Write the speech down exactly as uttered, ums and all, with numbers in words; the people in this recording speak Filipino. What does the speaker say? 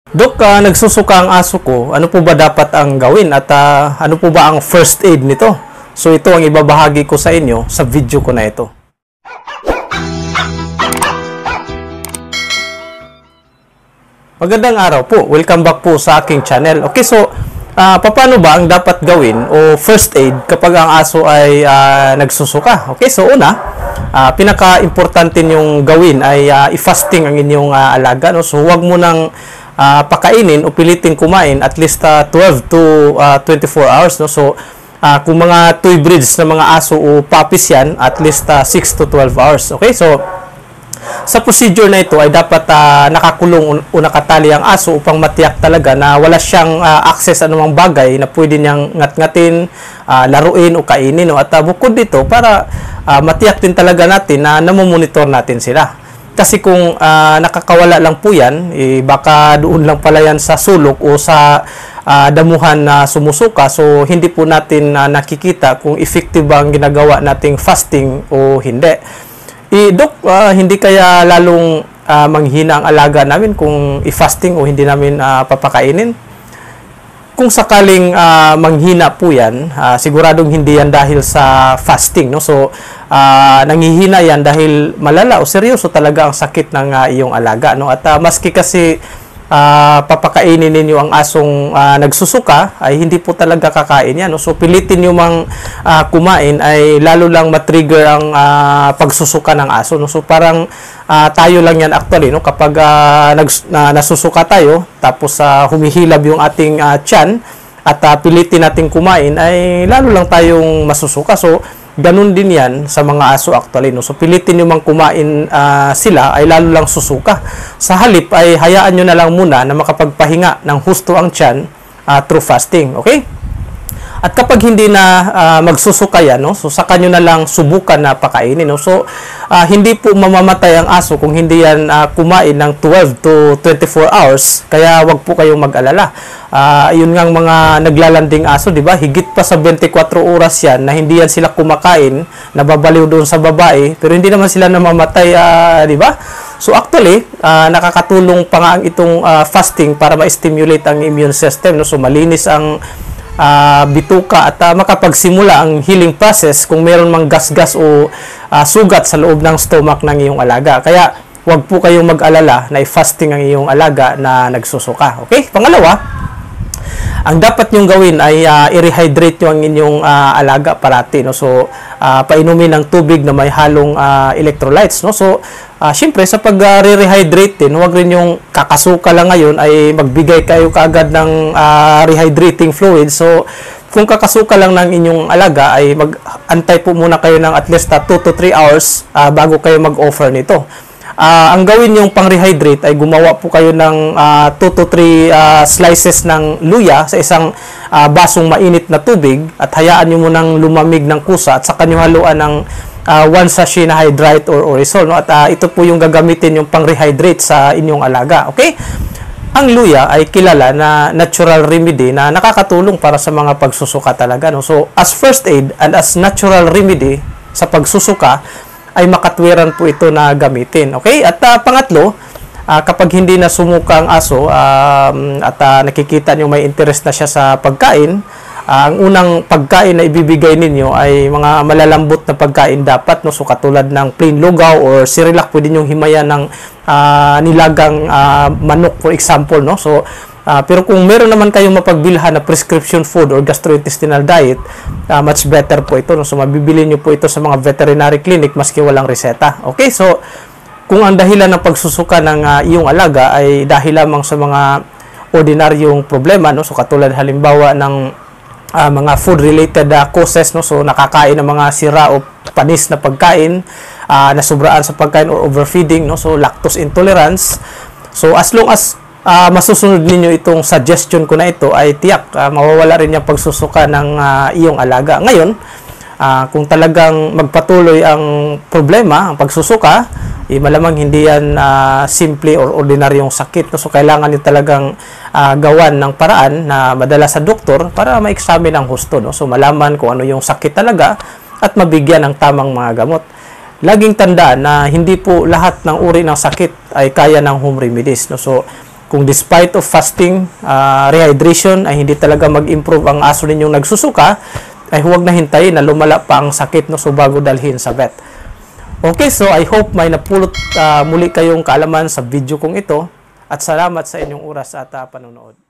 Dok, ah, nagsusuka ang aso ko. Ano po ba dapat ang gawin at ah, ano po ba ang first aid nito? So ito ang ibabahagi ko sa inyo sa video ko na ito. Magandang araw po. Welcome back po sa aking channel. Okay, so uh, paano ba ang dapat gawin o first aid kapag ang aso ay uh, nagsusuka? Okay, so una, uh, pinaka-importante yung gawin ay uh, i-fasting ang inyong uh, alaga. No? So huwag mo nang uh, pakainin o piliting kumain at least uh, twelve to twenty-four hours. No? So uh, kung mga toy breeds na mga aso o puppies yan, at least uh, six to twelve hours. Okay, so sa procedure na ito ay dapat uh, nakakulong o nakatali ang aso upang matiyak talaga na wala siyang uh, access anumang bagay na pwede niyang ngat-ngatin, uh, laruin o kainin. No? At uh, bukod dito, para uh, matiyak din talaga natin na namomonitor natin sila. Kasi kung uh, nakakawala lang po yan, eh, baka doon lang pala yan sa sulok o sa uh, damuhan na sumusuka. So, hindi po natin uh, nakikita kung effective ba ang ginagawa nating fasting o hindi. Eh, Dok, uh, hindi kaya lalong uh, manghina ang alaga namin kung i-fasting o hindi namin uh, papakainin? Kung sakaling uh, manghina po yan, uh, siguradong hindi yan dahil sa fasting. No? So, uh, nanghihina yan dahil malala o seryoso talaga ang sakit ng uh, iyong alaga. No? At uh, maski kasi uh, papakainin ninyo ang asong uh, nagsusuka, ay hindi po talaga kakain yan. No? So, pilitin nyo mang uh, kumain ay lalo lang matrigger ang uh, pagsusuka ng aso. No? So, parang uh, tayo lang yan actually. No? Kapag uh, nags, na, nasusuka tayo, tapos uh, humihilab yung ating uh, tiyan, at uh, pilitin natin kumain, ay lalo lang tayong masusuka. So, ganun din yan sa mga aso actually. No? So, pilitin nyo mang kumain uh, sila, ay lalo lang susuka. Sa halip, ay hayaan nyo na lang muna na makapagpahinga ng husto ang tiyan uh, through fasting. Okay? At kapag hindi na uh, magsusuka yan, no? So saka nyo na lang subukan na pakainin. No? So, uh, hindi po mamamatay ang aso kung hindi yan uh, kumain ng twelve to twenty-four hours. Kaya wag po kayong mag-alala. Uh, yun ngang mga naglalanding aso, di ba? Higit pa sa twenty-four oras yan na hindi yan sila kumakain, nababaliw doon sa babae, pero hindi naman sila namamatay, uh, di ba? So actually, uh, nakakatulong pa nga ang itong uh, fasting para ma-stimulate ang immune system. No? So malinis ang Uh, bituka at uh, makapagsimula ang healing process kung meron mang gasgas o uh, sugat sa loob ng stomach ng iyong alaga. Kaya wag po kayong mag-alala na i-fasting ang iyong alaga na nagsusuka. Okay? Pangalawa, ang dapat nyong gawin ay uh, i-rehydrate nyo ang inyong uh, alaga parati. No? So, uh, painumin ng tubig na may halong uh, electrolytes. No? So, uh, syempre, sa pag-rehydrate din, huwag rin yung kakasuka lang ngayon ay magbigay kayo kaagad ng uh, rehydrating fluid. So, kung kakasuka lang ng inyong alaga, ay mag-antay po muna kayo ng at least two to three hours uh, bago kayo mag-offer nito. Uh, ang gawin yung pang-rehydrate ay gumawa po kayo ng uh, two to three uh, slices ng luya sa isang uh, basong mainit na tubig at hayaan nyo munang lumamig ng kusa at saka nyo haluan ng uh, one sachet na Hydrate or Orisol. No? At uh, ito po yung gagamitin yung pang-rehydrate sa inyong alaga. Okay? Ang luya ay kilala na natural remedy na nakakatulong para sa mga pagsusuka talaga. No? So, as first aid and as natural remedy sa pagsusuka, ay makatwiran po ito na gamitin. Okay? At uh, pangatlo, uh, kapag hindi na sumuka ang aso um, at uh, nakikita nyo may interest na siya sa pagkain, uh, ang unang pagkain na ibibigay ninyo ay mga malalambot na pagkain dapat. No? So, katulad ng plain lugaw or Cerelac, pwede nyo himayan ng uh, nilagang uh, manok for example. No? So, Uh, pero kung meron naman kayong mapagbilhan na prescription food or gastrointestinal diet, uh, much better po ito. No? So, mabibili nyo po ito sa mga veterinary clinic maski walang reseta. Okay, so, kung ang dahilan ng pagsusuka ng uh, iyong alaga ay dahil lamang sa mga ordinaryong problema, no? So, katulad halimbawa ng uh, mga food-related uh, causes, no? So, nakakain ng mga sira o panis na pagkain, uh, nasubraan sa pagkain or overfeeding, no? So, lactose intolerance. So, as long as Uh, masusunod ninyo itong suggestion ko na ito ay tiyak uh, mawawala rin yung pagsusuka ng uh, iyong alaga. Ngayon, uh, kung talagang magpatuloy ang problema, ang pagsusuka, eh, malamang hindi yan uh, simple or ordinaryong sakit. No? So, kailangan nyo talagang uh, gawan ng paraan na madala sa doktor para ma-examine ang husto. No? So, malaman kung ano yung sakit talaga at mabigyan ng tamang mga gamot. Laging tandaan na hindi po lahat ng uri ng sakit ay kaya ng home remedies. No? So, kung despite of fasting, uh, rehydration, ay hindi talaga mag-improve ang aso ninyong nagsusuka, ay huwag na hintayin na lumala pa ang sakit, no, so bago dalhin sa vet. Okay, so I hope may napulot uh, muli kayong kaalaman sa video kong ito, at salamat sa inyong oras at uh, panonood.